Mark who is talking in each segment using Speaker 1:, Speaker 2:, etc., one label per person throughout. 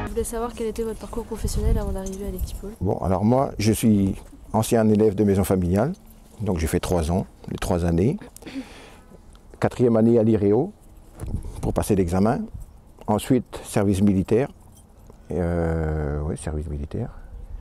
Speaker 1: Je voulais savoir quel était votre parcours professionnel avant d'arriver à l'Ectipôle.
Speaker 2: Bon, alors moi, je suis ancien élève de maison familiale, donc j'ai fait 3 ans, les 3 années. 4e année à l'IREO pour passer l'examen. Ensuite, service militaire. Oui, service militaire.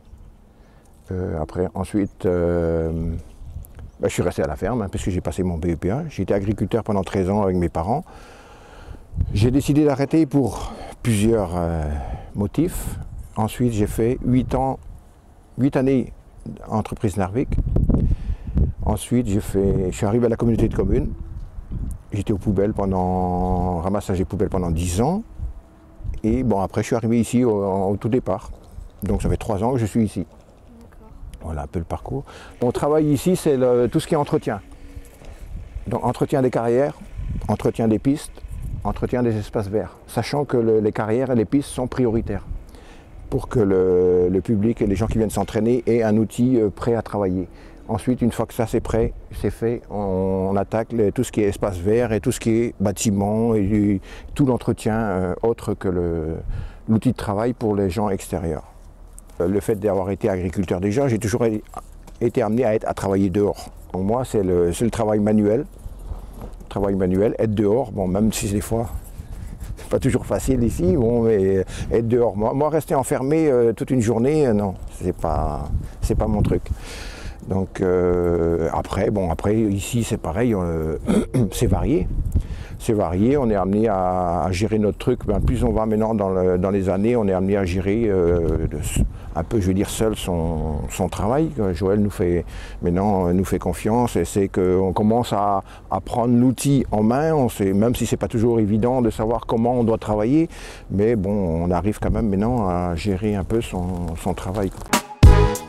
Speaker 2: Ensuite, je suis resté à la ferme, puisque j'ai passé mon BEPA. J'ai été agriculteur pendant 13 ans avec mes parents. J'ai décidé d'arrêter pour plusieurs motifs. Ensuite, j'ai fait 8 années entreprise Narvik. Ensuite, je suis arrivé à la communauté de communes. J'étais aux poubelles ramassage des poubelles pendant 10 ans. Et bon, après, je suis arrivé ici au tout départ. Donc, ça fait 3 ans que je suis ici. Voilà un peu le parcours. Mon travail ici, c'est tout ce qui est entretien. Donc, entretien des carrières, entretien des pistes, entretien des espaces verts. Sachant que les carrières et les pistes sont prioritaires pour que le public et les gens qui viennent s'entraîner aient un outil prêt à travailler. Ensuite, une fois que ça c'est prêt, c'est fait, on attaque tout ce qui est espace vert et tout ce qui est bâtiment et tout l'entretien autre que l'outil de travail pour les gens extérieurs. Le fait d'avoir été agriculteur déjà, j'ai toujours été amené à travailler dehors. Donc moi, c'est le travail manuel. Travail manuel, être dehors, bon, même si des fois, c'est pas toujours facile ici, bon, mais être dehors. Moi rester enfermé toute une journée, non, c'est pas mon truc. Donc après ici c'est pareil, c'est varié. C'est varié, on est amené à gérer notre truc. Plus on va maintenant dans les années, on est amené à gérer un peu, je veux dire, seul son travail. Joël nous fait confiance et c'est qu'on commence à prendre l'outil en main. Même si c'est pas toujours évident de savoir comment on doit travailler, mais bon, on arrive quand même maintenant à gérer un peu son travail.